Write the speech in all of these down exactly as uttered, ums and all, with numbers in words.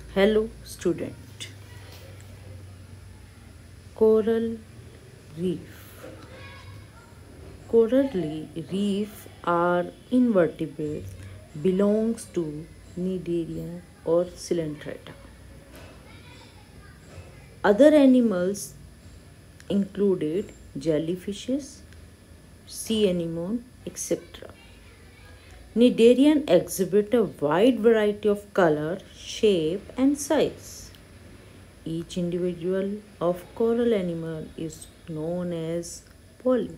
Hello student. Coral reef. Coral reef are invertebrates belongs to Cnidaria or Coelenterata. Other animals included jellyfishes, sea anemone, et cetera. Cnidarian exhibit a wide variety of color, shape, and size. Each individual of coral animal is known as polyp.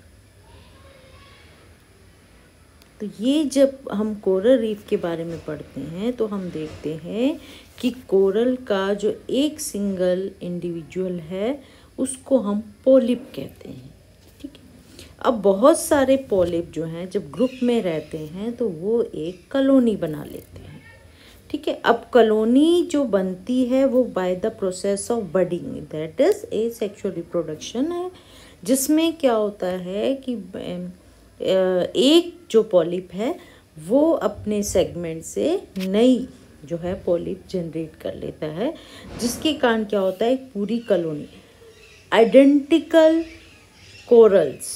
तो ये जब हम coral reef के बारे में पढ़ते हैं तो हम देखते हैं कि कोरल का जो एक सिंगल इंडिविजुअल है उसको हम पोलिप कहते हैं। ठीक है, अब बहुत सारे पोलिप जो हैं जब ग्रुप में रहते हैं तो वो एक कॉलोनी बना लेते हैं। ठीक है, अब कॉलोनी जो बनती है वो by the process of budding, that is a sexual reproduction है, जिसमें क्या होता है कि एक जो पॉलिप है वो अपने सेगमेंट से नई जो है पॉलिप जनरेट कर लेता है, जिसके कारण क्या होता है पूरी colony identical corals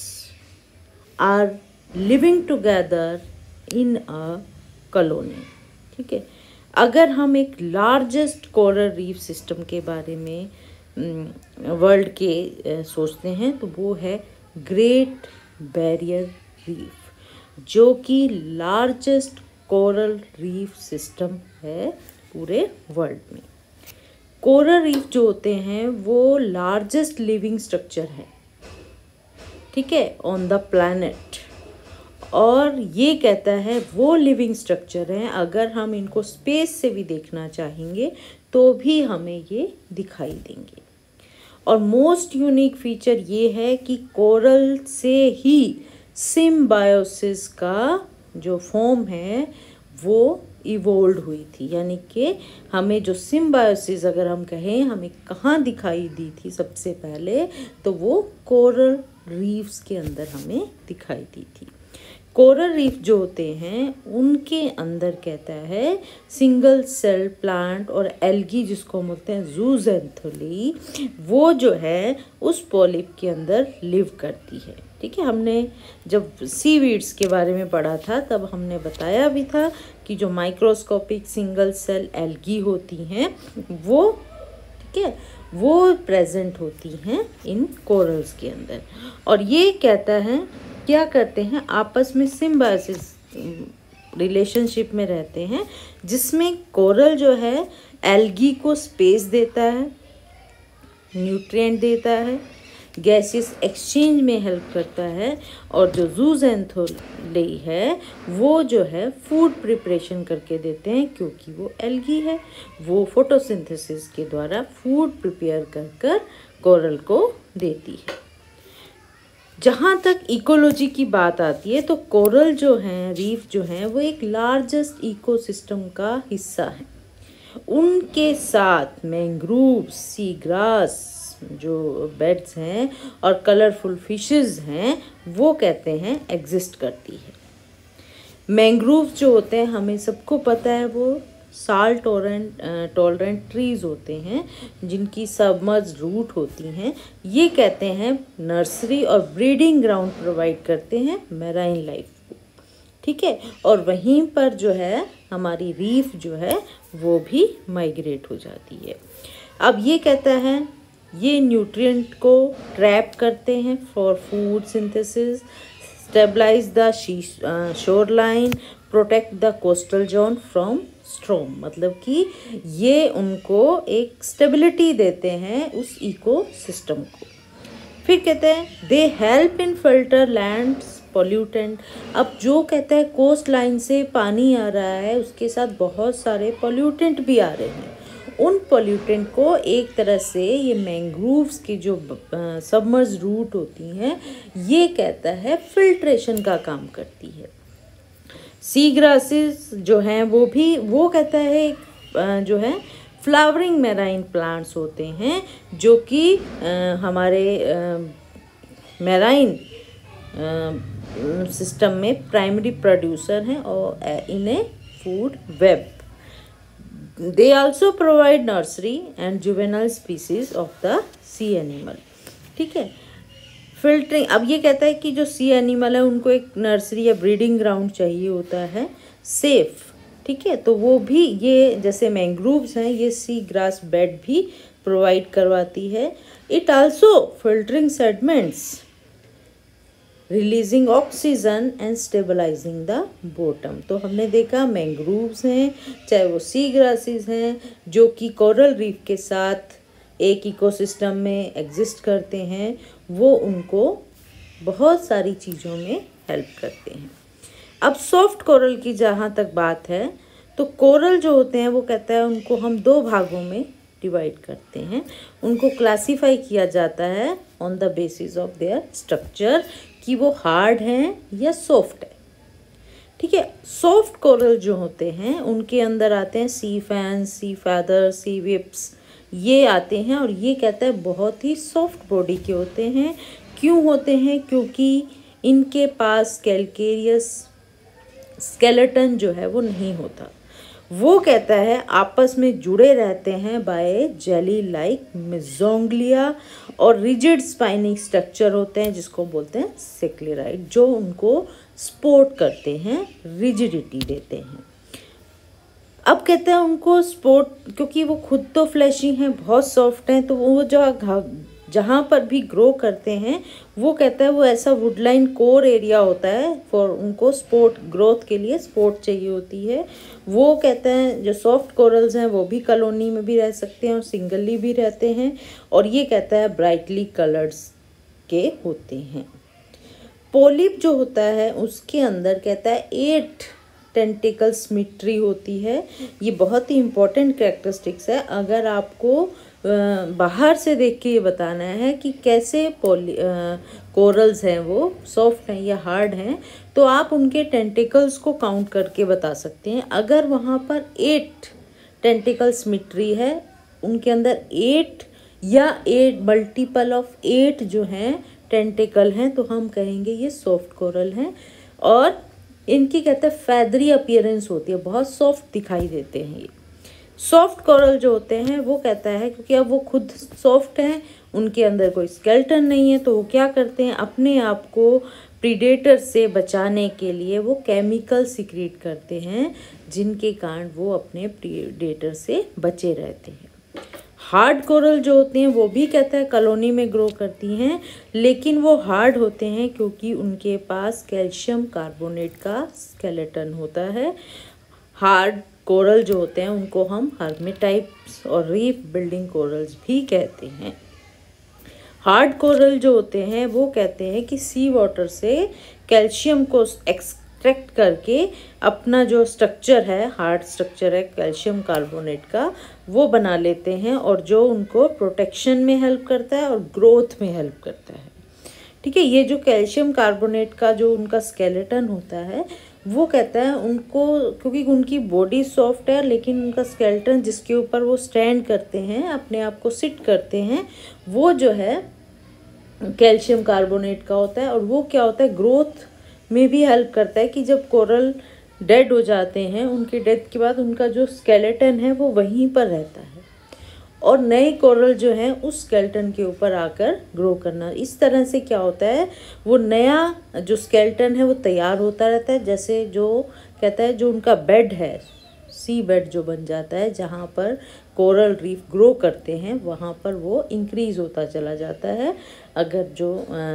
are living together in a colony. ठीक है, अगर हम एक लार्जेस्ट कोरल रीफ सिस्टम के बारे में वर्ल्ड के सोचते हैं तो वो है ग्रेट बैरियर रीफ, जो कि लार्जेस्ट कोरल रीफ सिस्टम है पूरे वर्ल्ड में। कोरल रीफ जो होते हैं वो लार्जेस्ट लिविंग स्ट्रक्चर है, ठीक है, ऑन द प्लैनेट, और ये कहता है वो लिविंग स्ट्रक्चर हैं अगर हम इनको स्पेस से भी देखना चाहेंगे तो भी हमें ये दिखाई देंगे। और मोस्ट यूनिक फीचर ये है कि कोरल से ही सिम्बायोसिस का जो फॉर्म है वो इवोल्व हुई थी, यानी कि हमें जो सिम्बायोसिस अगर हम कहें हमें कहाँ दिखाई दी थी सबसे पहले तो वो कोरल रीफ्स के अंदर हमें दिखाई दी थी। कोरल रीफ जो होते हैं उनके अंदर कहता है सिंगल सेल प्लांट और एल्गी जिसको हम बोलते हैं जूजेंथोली, वो जो है उस पॉलिप के अंदर लिव करती है। ठीक है, हमने जब सीवीड्स के बारे में पढ़ा था तब हमने बताया भी था कि जो माइक्रोस्कोपिक सिंगल सेल एल्गी होती हैं वो, ठीक है, वो प्रेजेंट होती हैं इन कोरल्स के अंदर, और ये कहता है क्या करते हैं आपस में सिम्बायोसिस रिलेशनशिप में रहते हैं, जिसमें कोरल जो है एल्गी को स्पेस देता है, न्यूट्रिएंट देता है, गैसेस एक्सचेंज में हेल्प करता है, और जो जूजेंथोली है वो जो है फूड प्रिपरेशन करके देते हैं, क्योंकि वो एल्गी है, वो फोटोसिंथेसिस के द्वारा फूड प्रिपेयर कर कर कोरल को देती है। जहाँ तक इकोलॉजी की बात आती है तो कोरल जो हैं, रीफ जो हैं, वो एक लार्जेस्ट इकोसिस्टम का हिस्सा है। उनके साथ मैंग्रोव्स, सी ग्रास जो बेड्स हैं और कलरफुल फिशेस हैं वो कहते हैं एग्जिस्ट करती है। मैंग्रोव्स जो होते हैं हमें सबको पता है वो साल्ट टॉलरेंट टॉलरेंट ट्रीज होते हैं जिनकी सबमर्ज रूट होती हैं। ये कहते हैं नर्सरी और ब्रीडिंग ग्राउंड प्रोवाइड करते हैं मैराइन लाइफ को। ठीक है, और वहीं पर जो है हमारी रीफ जो है वो भी माइग्रेट हो जाती है। अब ये कहता है ये न्यूट्रिएंट को ट्रैप करते हैं for food synthesis, stabilise the shore line, protect the coastal zone from storm, मतलब कि ये उनको एक स्टेबिलिटी देते हैं उस इकोसिस्टम को। फिर कहते हैं they help in filter lands pollutant. अब जो कहता है कोस्ट लाइन से पानी आ रहा है उसके साथ बहुत सारे पॉल्यूटेंट भी आ रहे हैं, उन पॉल्यूटेंट को एक तरह से ये मैंग्रोव्स की जो सबमर्ज रूट होती हैं ये कहता है फिल्ट्रेशन का काम करती है। सी ग्रासेस जो हैं वो भी, वो कहता है जो है फ्लावरिंग मैराइन प्लांट्स होते हैं जो कि हमारे मैराइन सिस्टम में प्राइमरी प्रोड्यूसर हैं और in a food web. They also provide nursery and juvenile species of the sea animal. ठीक है, फिल्टरिंग, अब ये कहता है कि जो सी एनिमल है उनको एक नर्सरी या ब्रीडिंग ग्राउंड चाहिए होता है सेफ। ठीक है, तो वो भी ये जैसे मैंग्रोव्स हैं ये सी ग्रास बेड भी प्रोवाइड करवाती है। It also filtering sediments, releasing oxygen and stabilising the bottom. तो हमने देखा मैंग्रोव्स हैं चाहे वो सी ग्रासेस हैं जो कि कोरल रीफ के साथ एक इकोसिस्टम में एग्जिस्ट करते हैं, वो उनको बहुत सारी चीज़ों में हेल्प करते हैं। अब सॉफ्ट कोरल की जहाँ तक बात है तो कोरल जो होते हैं वो कहता है उनको हम दो भागों में डिवाइड करते हैं। उनको क्लासिफाई किया जाता है on the basis of their structure कि वो हार्ड हैं या सॉफ्ट है। ठीक है, सॉफ्ट कोरल जो होते हैं उनके अंदर आते हैं सी फैंस, सी फैदर, सी विप्स, ये आते हैं और ये कहता है बहुत ही सॉफ्ट बॉडी के होते हैं। क्यों होते हैं? क्योंकि इनके पास कैल्केरियस स्केलेटन जो है वो नहीं होता। वो कहता है आपस में जुड़े रहते हैं बाय जेली लाइक मेसोग्लिया और रिजिड स्पाइनी स्ट्रक्चर होते हैं जिसको बोलते हैं सेक्लेराइड, जो उनको सपोर्ट करते हैं, रिजिडिटी देते हैं। अब कहते हैं उनको सपोर्ट, क्योंकि वो खुद तो फ्लैशी हैं, बहुत सॉफ्ट हैं, तो वो जो जहाँ पर भी ग्रो करते हैं वो कहता है वो ऐसा वुडलाइन कोर एरिया होता है फॉर उनको सपोर्ट, ग्रोथ के लिए सपोर्ट चाहिए होती है। वो कहते हैं जो सॉफ्ट कोरल्स हैं वो भी कॉलोनी में भी रह सकते हैं और सिंगली भी रहते हैं, और ये कहता है ब्राइटली कलर्स के होते हैं। पोलिप जो होता है उसके अंदर कहता है एट टेंटिकल सिमेट्री होती है। ये बहुत ही इम्पोर्टेंट कैरेक्टरिस्टिक्स है। अगर आपको बाहर से देख के ये बताना है कि कैसे पोली कोरल्स हैं वो सॉफ्ट हैं या हार्ड हैं, तो आप उनके टेंटिकल्स को काउंट करके बता सकते हैं। अगर वहाँ पर एट टेंटिकल सिमेट्री है, उनके अंदर एट या एट मल्टीपल ऑफ एट जो हैं टेंटिकल हैं, तो हम कहेंगे ये सॉफ्ट कोरल हैं। और इनकी कहते हैं फैदरी अपीयरेंस होती है, बहुत सॉफ्ट दिखाई देते हैं ये। सॉफ्ट कोरल जो होते हैं वो कहता है क्योंकि अब वो खुद सॉफ्ट हैं, उनके अंदर कोई स्केलेटन नहीं है, तो वो क्या करते हैं अपने आप को प्रीडेटर से बचाने के लिए वो केमिकल सिक्रीट करते हैं, जिनके कारण वो अपने प्रीडेटर से बचे रहते हैं। हार्ड कोरल जो होते हैं वो भी कहता है कॉलोनी में ग्रो करती हैं, लेकिन वो हार्ड होते हैं क्योंकि उनके पास कैल्शियम कार्बोनेट का स्केलेटन होता है। हार्ड कोरल जो होते हैं उनको हम हर्मेटाइट्स और रीफ बिल्डिंग कोरल्स भी कहते हैं। हार्ड कोरल जो होते हैं वो कहते हैं कि सी वाटर से कैल्शियम को एक्सट्रैक्ट करके अपना जो स्ट्रक्चर है, हार्ड स्ट्रक्चर है कैल्शियम कार्बोनेट का, वो बना लेते हैं, और जो उनको प्रोटेक्शन में हेल्प करता है और ग्रोथ में हेल्प करता है। ठीक है, ये जो कैल्शियम कार्बोनेट का जो उनका स्केलेटन होता है वो कहता है उनको, क्योंकि उनकी बॉडी सॉफ्ट है लेकिन उनका स्केलेटन जिसके ऊपर वो स्टैंड करते हैं, अपने आप को सिट करते हैं, वो जो है कैल्शियम कार्बोनेट का होता है। और वो क्या होता है ग्रोथ में भी हेल्प करता है कि जब कोरल डेड हो जाते हैं, उनके डेथ के बाद उनका जो स्केलेटन है वो वहीं पर रहता है और नए कोरल जो हैं उस स्केलेटन के ऊपर आकर ग्रो करना। इस तरह से क्या होता है वो नया जो स्केलेटन है वो तैयार होता रहता है। जैसे जो कहता है जो उनका बेड है, सी बेड जो बन जाता है जहाँ पर कोरल रीफ ग्रो करते हैं, वहाँ पर वो इंक्रीज होता चला जाता है अगर जो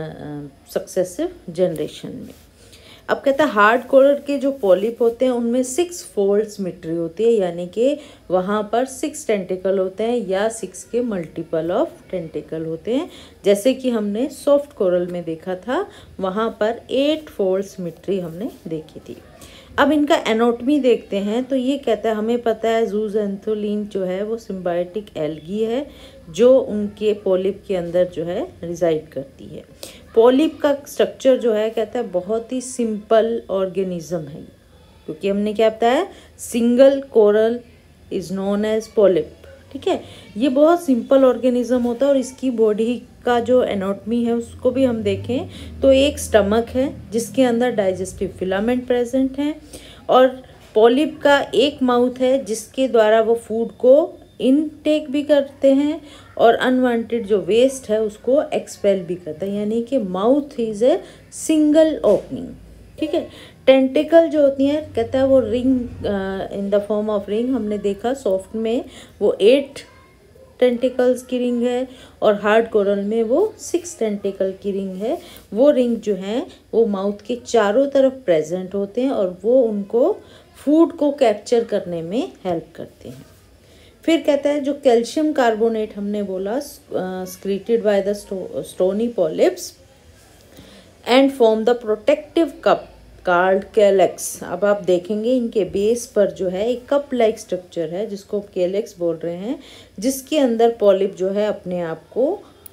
सक्सेसिव जनरेशन में। अब कहता है हार्ड कोरल के जो पॉलिप होते हैं उनमें सिक्स फोल्ड सिमेट्री होती है, यानी कि वहाँ पर सिक्स टेंटिकल होते हैं या सिक्स के मल्टीपल ऑफ टेंटिकल होते हैं। जैसे कि हमने सॉफ्ट कोरल में देखा था, वहाँ पर एट फोल्ड सिमेट्री हमने देखी थी। अब इनका एनाटॉमी देखते हैं तो ये कहता है हमें पता है जूज़ैंथोलिन जो है वो सिम्बायोटिक एल्गी है जो उनके पॉलिप के अंदर जो है रिजाइड करती है। पॉलिप का स्ट्रक्चर जो है कहता है बहुत ही सिंपल ऑर्गेनिज्म है, क्योंकि हमने क्या बताया single coral is known as polyp. ठीक है, ये बहुत सिंपल ऑर्गेनिज्म होता है और इसकी बॉडी का जो एनाटॉमी है उसको भी हम देखें तो एक स्टमक है जिसके अंदर डाइजेस्टिव फिलामेंट प्रेजेंट है और पॉलिप का एक माउथ है जिसके द्वारा वो फूड को इनटेक भी करते हैं और अनवांटेड जो वेस्ट है उसको एक्सपेल भी करता है, यानी कि mouth is a single opening. ठीक है। टेंटिकल जो होती हैं कहता है वो ring in the form of ring, हमने देखा सॉफ्ट में वो एट टेंटिकल्स की रिंग है और हार्ड कोरल में वो सिक्स टेंटिकल की रिंग है। वो रिंग जो है वो माउथ के चारों तरफ प्रेजेंट होते हैं और वो उनको फूड को कैप्चर करने में हेल्प करते हैं। फिर कहता है जो कैल्शियम कार्बोनेट हमने बोला secreted by the stony polyps and form the protective cup called calyx. अब आप देखेंगे इनके बेस पर जो है एक कप लाइक स्ट्रक्चर है जिसको कैलेक्स बोल रहे हैं, जिसके अंदर पॉलिप जो है अपने आप को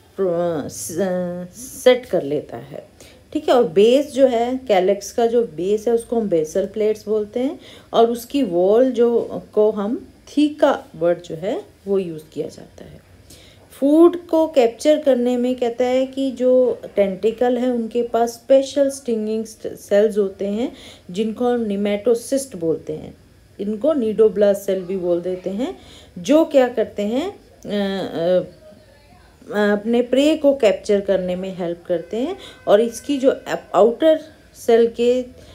सेट कर लेता है। ठीक है। और बेस जो है कैलेक्स का जो बेस है उसको हम बेसल प्लेट्स बोलते हैं और उसकी वॉल जो को हम थीका वर्ड जो है वो यूज़ किया जाता है। फूड को कैप्चर करने में कहता है कि जो टेंटिकल है उनके पास स्पेशल स्टिंगिंग सेल्स होते हैं जिनको हम निमेटोसिस्ट बोलते हैं, इनको नीडोब्लास्ट सेल भी बोल देते हैं, जो क्या करते हैं आ, आ, अपने प्रे को कैप्चर करने में हेल्प करते हैं। और इसकी जो आउटर सेल के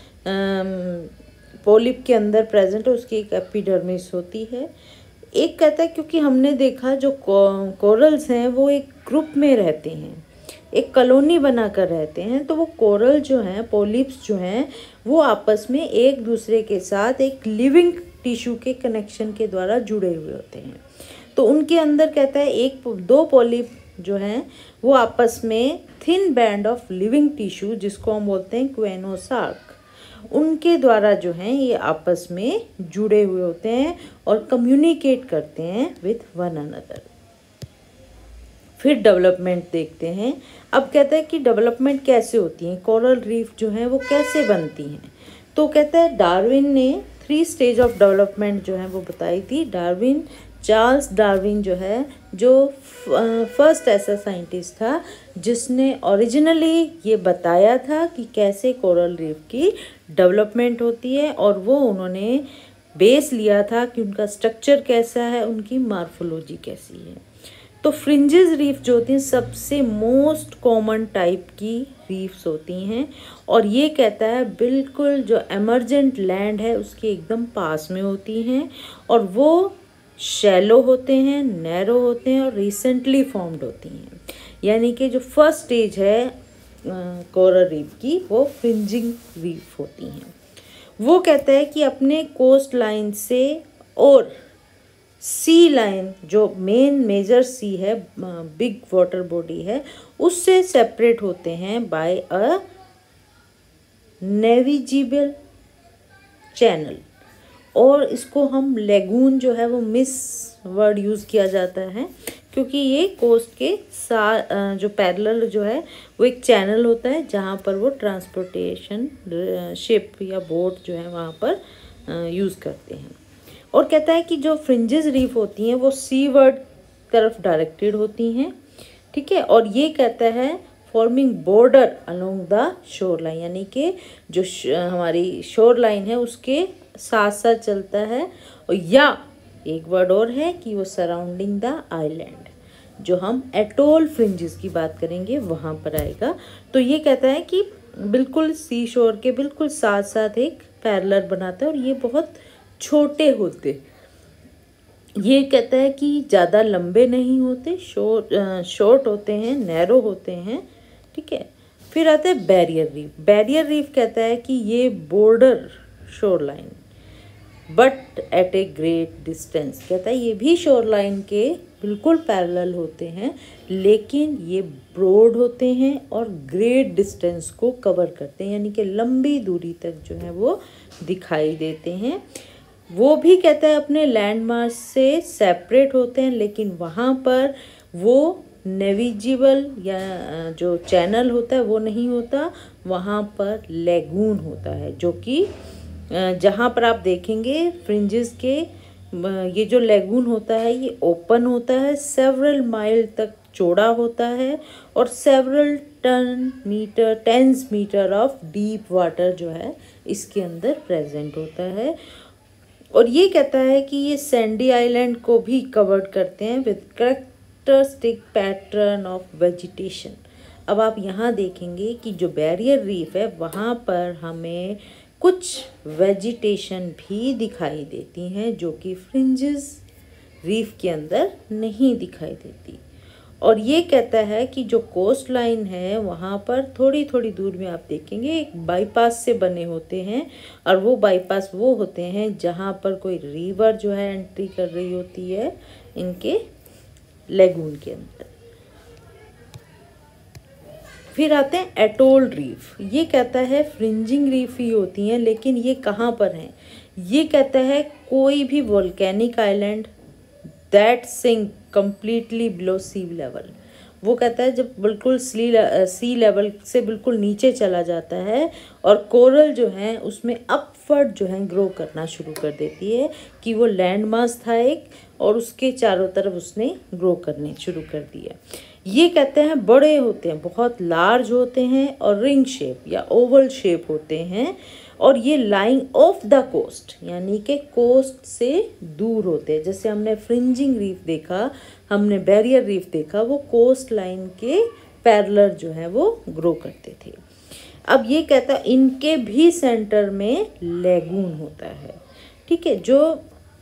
पॉलिप के अंदर प्रेजेंट है उसकी एक एपिडर्मिस होती है। एक कहता है क्योंकि हमने देखा जो कोरल्स हैं वो एक ग्रुप में रहते हैं, एक कॉलोनी बनाकर रहते हैं, तो वो कोरल जो हैं पॉलिप्स जो हैं वो आपस में एक दूसरे के साथ एक लिविंग टिश्यू के कनेक्शन के द्वारा जुड़े हुए होते हैं। तो उनके अंदर कहता है एक दो पॉलिप जो हैं वो आपस में thin band of living tissue जिसको हम बोलते हैं क्वेनोसार्क, उनके द्वारा जो हैं ये आपस में जुड़े हुए होते हैं और कम्युनिकेट करते हैं विथ वन अनदर। फिर डेवलपमेंट देखते हैं। अब कहता है कि डेवलपमेंट कैसे होती है, कोरल रीफ जो है वो कैसे बनती हैं। तो कहता है डार्विन ने थ्री स्टेज ऑफ डेवलपमेंट जो है वो बताई थी। डार्विन चार्ल्स डार्विन जो है जो फर्स्ट ऐसा साइंटिस्ट था जिसने ओरिजिनली ये बताया था कि कैसे कोरल रीफ की डेवलपमेंट होती है, और वो उन्होंने बेस लिया था कि उनका स्ट्रक्चर कैसा है, उनकी मार्फोलॉजी कैसी है। तो फ्रिंजेस रीफ जो होती हैं सबसे मोस्ट कॉमन टाइप की रीफ्स होती हैं और ये कहता है बिल्कुल जो एमर्जेंट लैंड है उसके एकदम पास में होती हैं और वो शैलो होते हैं, नैरो होते हैं और रिसेंटली फॉर्म्ड होती हैं। यानी कि जो फर्स्ट स्टेज है कोरल रीफ की वो फ्रिंजिंग रीफ होती हैं। वो कहता है कि अपने कोस्ट लाइन से और सी लाइन जो मेन मेजर सी है, बिग वाटर बॉडी है, उससे सेपरेट होते हैं बाय अ नेविजिबल चैनल। और इसको हम लेगून जो है वो मिस वर्ड यूज़ किया जाता है क्योंकि ये कोस्ट के सा जो पैरेलल जो है वो एक चैनल होता है जहाँ पर वो ट्रांसपोर्टेशन शिप या बोट जो है वहाँ पर यूज़ करते हैं। और कहता है कि जो फ्रिंजेस रीफ होती हैं वो सी वर्ड तरफ डायरेक्टेड होती हैं। ठीक है। और ये कहता है forming border along the shore line, यानी कि जो हमारी शोर लाइन है उसके साथ साथ चलता है। और या एक वर्ड और है कि वो सराउंडिंग द आइलैंड, जो हम एटोल फ्रिंजेस की बात करेंगे वहाँ पर आएगा। तो ये कहता है कि बिल्कुल सी शोर के बिल्कुल साथ साथ एक पैरेलल बनाता है और ये बहुत छोटे होते, ये कहता है कि ज़्यादा लंबे नहीं होते, शॉर्ट शॉर्ट होते हैं, नैरो होते हैं। ठीक है। फिर आता है बैरियर रीफ। बैरियर रीफ कहता है कि ये border shore line but at a great distance, कहता है ये भी शोर लाइन के बिल्कुल पैरेलल होते हैं लेकिन ये ब्रॉड होते हैं और ग्रेट डिस्टेंस को कवर करते हैं, यानी कि लंबी दूरी तक जो है वो दिखाई देते हैं। वो भी कहता है अपने लैंडमार्क से सेपरेट होते हैं लेकिन वहाँ पर वो नेविजिबल या जो चैनल होता है वो नहीं होता, वहाँ पर लेगून होता है, जो कि जहाँ पर आप देखेंगे फ्रिंजेस के ये जो लेगून होता है ये ओपन होता है, सेवरल माइल तक चौड़ा होता है और several ten metre tens metre of deep water जो है इसके अंदर प्रेजेंट होता है। और ये कहता है कि ये सैंडी आइलैंड को भी कवर्ड करते हैं with characteristic pattern of vegetation. अब आप यहाँ देखेंगे कि जो बैरियर रीफ है वहाँ पर हमें कुछ वेजिटेशन भी दिखाई देती हैं जो कि फ्रिंजेस रीफ के अंदर नहीं दिखाई देती। और ये कहता है कि जो कोस्ट लाइन है वहाँ पर थोड़ी थोड़ी दूर में आप देखेंगे एक बाईपास से बने होते हैं, और वो बाईपास वो होते हैं जहाँ पर कोई रिवर जो है एंट्री कर रही होती है इनके लेगून के अंदर। फिर आते हैं एटोल रीफ। ये कहता है फ्रिंजिंग रीफ ही होती हैं, लेकिन ये कहाँ पर हैं? ये कहता है कोई भी volcanic island that sink completely below sea level. वो कहता है जब बिल्कुल सी सी लेवल से बिल्कुल नीचे चला जाता है और कोरल जो है उसमें अपवर्ड जो है ग्रो करना शुरू कर देती है, कि वो लैंड मास था एक और उसके चारों तरफ उसने ग्रो करने शुरू कर दिया। ये कहते हैं बड़े होते हैं, बहुत लार्ज होते हैं और रिंग शेप या ओवल शेप होते हैं, और ये लाइंग ऑफ द कोस्ट यानी कि कोस्ट से दूर होते हैं। जैसे हमने फ्रिंजिंग रीफ देखा, हमने बैरियर रीफ देखा, वो कोस्ट लाइन के पैरेलल जो है वो ग्रो करते थे। अब ये कहता है इनके भी सेंटर में लेगून होता है, ठीक है, जो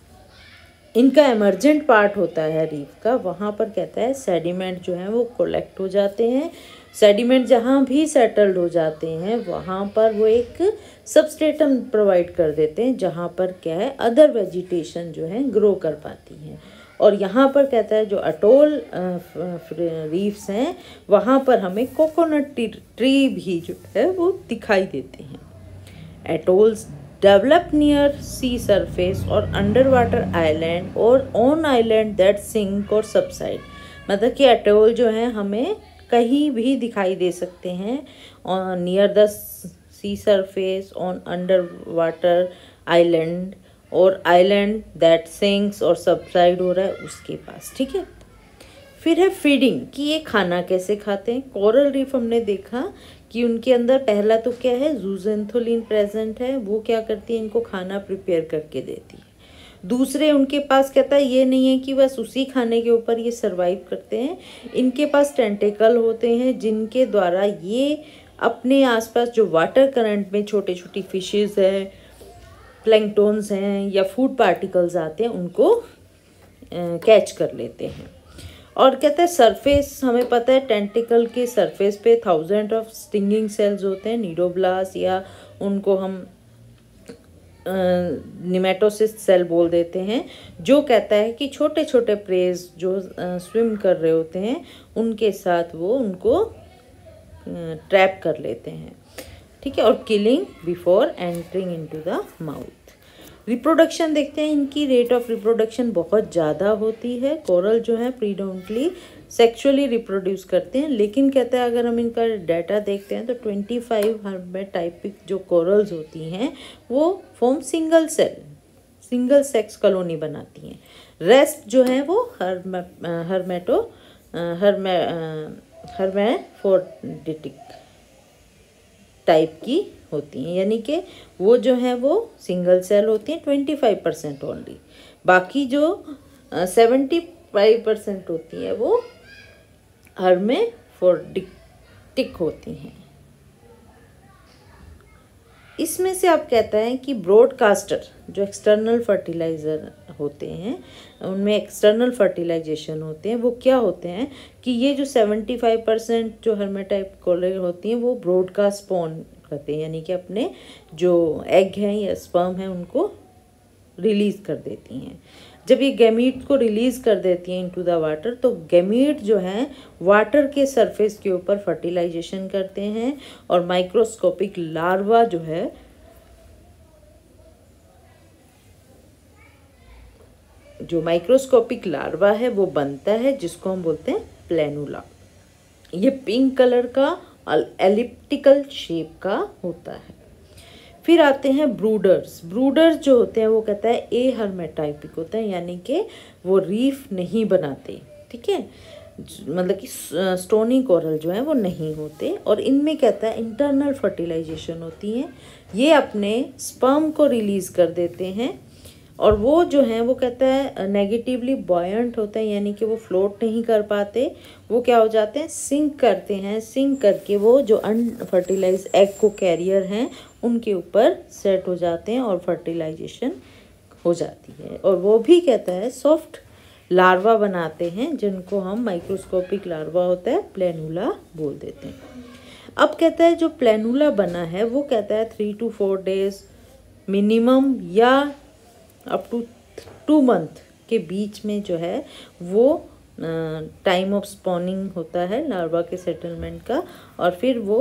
इनका एमर्जेंट पार्ट होता है रीफ का, वहाँ पर कहता है सेडिमेंट जो है वो कलेक्ट हो जाते हैं। सेडिमेंट जहाँ भी सेटल्ड हो जाते हैं वहाँ पर वो एक सबस्ट्रेटम प्रोवाइड कर देते हैं जहाँ पर क्या है अदर वेजिटेशन जो है ग्रो कर पाती हैं। और यहाँ पर कहता है जो अटोल रीफ्स हैं वहाँ पर हमें कोकोनट ट्री भी जो है वो दिखाई देते हैं। Atolls develop near sea surface or underwater island or on island that sink or subside। मतलब कि एटोल जो है हमें कहीं भी दिखाई दे सकते हैं, और near the sea surface, on under water island और आइलैंड दैट सिंक्स और सबसाइड हो रहा है उसके पास, ठीक है। फिर है फीडिंग, कि ये खाना कैसे खाते हैं। कोरल रीफ हमने देखा कि उनके अंदर पहला तो क्या है जूजेंथोलिन प्रेजेंट है, वो क्या करती है इनको खाना प्रिपेयर करके देती है। दूसरे उनके पास कहता है ये नहीं है कि बस उसी खाने के ऊपर ये सरवाइव करते हैं, इनके पास टेंटिकल होते हैं जिनके द्वारा ये अपने आसपास जो वाटर करंट में छोटे छोटी फिशेस हैं, प्लैंकटन्स हैं या फूड पार्टिकल्स आते हैं उनको कैच कर लेते हैं। और कहते हैं सरफेस, हमें पता है टेंटिकल के सरफेस पे थाउजेंड ऑफ स्टिंगिंग सेल्स होते हैं, नीडोब्लास्ट, या उनको हम निमेटोसिस्ट सेल बोल देते हैं, जो कहता है कि छोटे छोटे प्रेज जो स्विम कर रहे होते हैं उनके साथ वो उनको ट्रैप कर लेते हैं, ठीक है। और killing before entering into the mouth. Reproduction देखते हैं, इनकी रेट ऑफ रिप्रोडक्शन बहुत ज़्यादा होती है। कोरल जो है प्रीडोमिनेटली सेक्सुअली रिप्रोड्यूस करते हैं, लेकिन कहते हैं अगर हम इनका डाटा देखते हैं तो पच्चीस हर्मेटाइपिक जो कोरल्स होती हैं वो form single cell single sex colony बनाती हैं। रेस्ट जो है वो हर्मे हर्मेटो हर्मे हर्मेफोर्डिटिक टाइप की होती हैं, यानी कि वो जो है वो सिंगल सेल होती हैं पच्चीस परसेंट ओनली, बाकी जो पचहत्तर परसेंट होती है वो हर्मेफोर्डिटिक होती हैं। इसमें से आप कहता है कि ब्रॉडकास्टर जो एक्सटर्नल फर्टिलाइज़र होते हैं उनमें एक्सटर्नल फर्टिलाइजेशन होते हैं, वो क्या होते हैं कि ये जो पचहत्तर परसेंट जो हर्मेटाइप कोरल होती हैं वो ब्रॉडकास्ट स्पॉन करते हैं, यानी कि अपने जो एग हैं या स्पर्म हैं उनको रिलीज़ कर देती हैं। जब ये गैमीट को रिलीज़ कर देती हैं इनटू द वाटर, तो गैमीट जो हैं वाटर के सरफेस के ऊपर फर्टिलाइजेशन करते हैं और माइक्रोस्कोपिक लार्वा जो है जो माइक्रोस्कोपिक लार्वा है वो बनता है, जिसको हम बोलते हैं प्लेनुला। ये पिंक कलर का एलिप्टिकल शेप का होता है। फिर आते हैं ब्रूडर्स। ब्रूडर्स जो होते हैं वो कहता है ए हर्मेटाइपिक होते हैं, यानी कि वो रीफ नहीं बनाते, ठीक है, मतलब कि स्टोनी कोरल जो है वो नहीं होते। और इनमें कहता है इंटरनल फर्टिलाइजेशन होती है, ये अपने स्पर्म को रिलीज़ कर देते हैं और वो जो है वो कहता है नेगेटिवली बॉयंट होता है, यानी कि वो फ्लोट नहीं कर पाते, वो क्या हो जाते हैं, सिंक करते हैं। सिंक करके वो जो अनफर्टिलाइज एग को कैरियर हैं उनके ऊपर सेट हो जाते हैं और फर्टिलाइजेशन हो जाती है। और वो भी कहता है सॉफ्ट लार्वा बनाते हैं, जिनको हम माइक्रोस्कोपिक लार्वा होता है प्लेनुला बोल देते हैं। अब कहता है जो प्लेनुला बना है वो कहता है three to four days minimum या अप टू टू मंथ के बीच में जो है वो टाइम ऑफ स्पॉनिंग होता है लार्वा के सेटलमेंट का, और फिर वो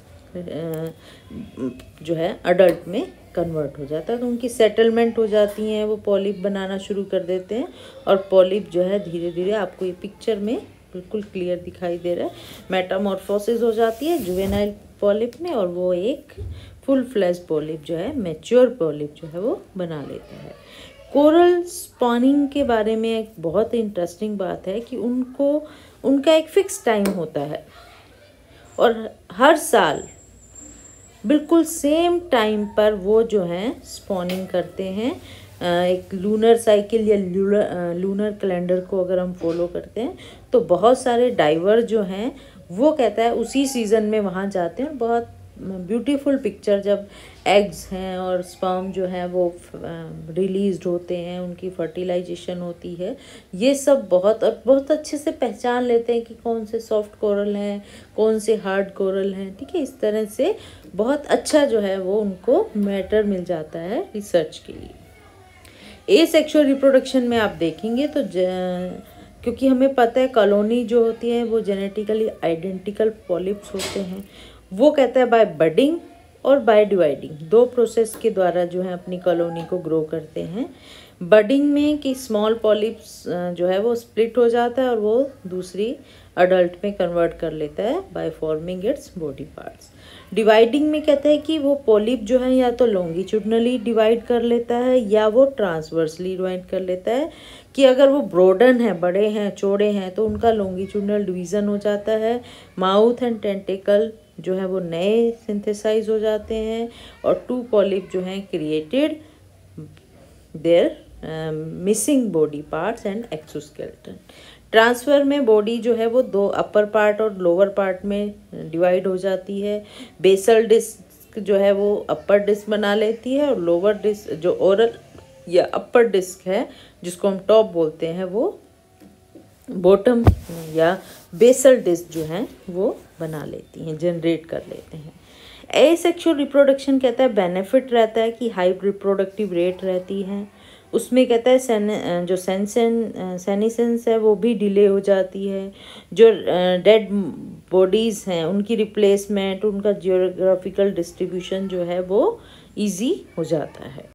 जो है अडल्ट में कन्वर्ट हो जाता है। तो उनकी सेटलमेंट हो जाती हैं, वो पॉलिप बनाना शुरू कर देते हैं और पॉलिप जो है धीरे धीरे, आपको ये पिक्चर में बिल्कुल क्लियर दिखाई दे रहा है, मेटामॉर्फोसिस हो जाती है जुवेनाइल पॉलिप में, और वो एक फुल फ्लैश पॉलिप जो है, मैच्योर पॉलिप जो है वो बना लेता है। कोरल स्पॉनिंग के बारे में एक बहुत इंटरेस्टिंग बात है कि उनको उनका एक फिक्स टाइम होता है और हर साल बिल्कुल सेम टाइम पर वो जो हैं स्पॉनिंग करते हैं। एक लूनर साइकिल या लूनर लूनर कैलेंडर को अगर हम फॉलो करते हैं तो बहुत सारे डाइवर जो हैं वो कहता है उसी सीज़न में वहाँ जाते हैं। और बहुत ब्यूटीफुल पिक्चर, जब एग्स हैं और स्पर्म जो है वो रिलीज्ड होते हैं, उनकी फर्टिलाइजेशन होती है, ये सब बहुत बहुत अच्छे से पहचान लेते हैं कि कौन से सॉफ्ट कोरल हैं, कौन से हार्ड कोरल हैं। ठीक है, इस तरह से बहुत अच्छा जो है वो उनको मैटर मिल जाता है रिसर्च के लिए। ए सेक्सुअल रिप्रोडक्शन में आप देखेंगे तो क्योंकि हमें पता है कॉलोनी जो होती है वो जेनेटिकली आइडेंटिकल पॉलिप्स होते हैं, वो कहता है बाय बडिंग और बाय डिवाइडिंग, दो प्रोसेस के द्वारा जो है अपनी कॉलोनी को ग्रो करते हैं। बडिंग में कि स्मॉल पॉलिप्स जो है वो स्प्लिट हो जाता है और वो दूसरी अडल्ट में कन्वर्ट कर लेता है by forming its body parts. Dividing में कहता है कि वो पॉलिप जो है या तो लॉन्गिट्यूडनली डिवाइड कर लेता है या वो ट्रांसवर्सली डिवाइड कर लेता है, कि अगर वो ब्रॉडन है, बड़े हैं, चौड़े हैं, तो उनका लॉन्गिट्यूडनल डिवीज़न हो जाता है। माउथ एंड टेंटिकल जो है वो नए सिंथेसाइज हो जाते हैं और टू पॉलिप जो हैं created their missing body parts and exoskeleton. Transfer में बॉडी जो है वो दो अपर पार्ट और लोअर पार्ट में डिवाइड हो जाती है। बेसल डिस्क जो है वो अपर डिस्क बना लेती है और लोअर डिस्क जो ओरल या अपर डिस्क है जिसको हम टॉप बोलते हैं वो बॉटम या बेसल डिस्क जो है वो बना लेती हैं, जनरेट कर लेते हैं। एसेक्सुअल रिप्रोडक्शन कहता है बेनिफिट रहता है कि हाई रिप्रोडक्टिव रेट रहती है, उसमें कहता है सेन जो सेंसन सेनिसेंस है वो भी डिले हो जाती है। जो डेड बॉडीज़ हैं उनकी रिप्लेसमेंट, उनका जियोग्राफिकल डिस्ट्रीब्यूशन जो है वो इजी हो जाता है।